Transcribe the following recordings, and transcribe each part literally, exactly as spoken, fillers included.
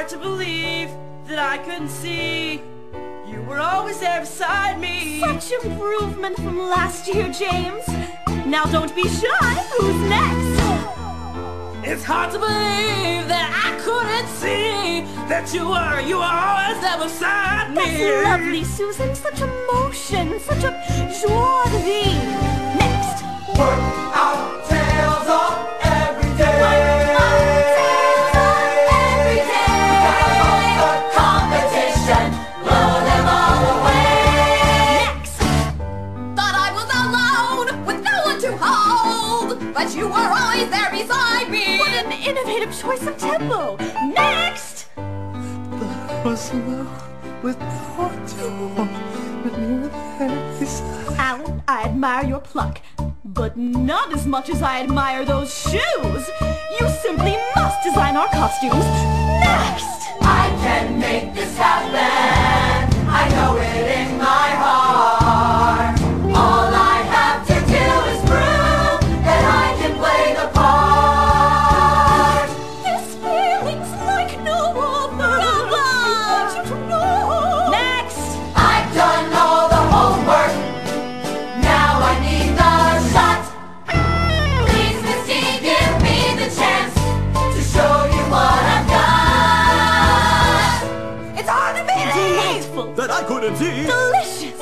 to believe that I couldn't see. You were always there beside me. Such improvement from last year, James. Now don't be shy. Who's next? It's hard to believe that I couldn't see that you were, you were always there beside me. That's lovely, Susan. Such emotion, such a joie de vivre. Next. Work our tails off every day. Work our tails off every day. The competition, blow them all away. Next. Thought I was alone with no one to hold, but you were always there beside me. What an innovative choice of tempo. Next. I was alone with no one to hold, but you were there beside. Alan, I admire your pluck, but not as much as I admire those shoes. You simply must design our costumes. Next. I can make this happen. I know it in my heart. All I have to do is prove that I can play the part. This feeling's like no other. I want you to know. Next. I've done all the homework. Now I need the shot. Please, Misty, give me the chance to show you what I've got. It's hard to believe Delightful. That I couldn't see. Delicious.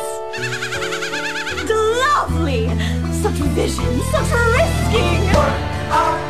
Lovely. Such vision, such risking. Work our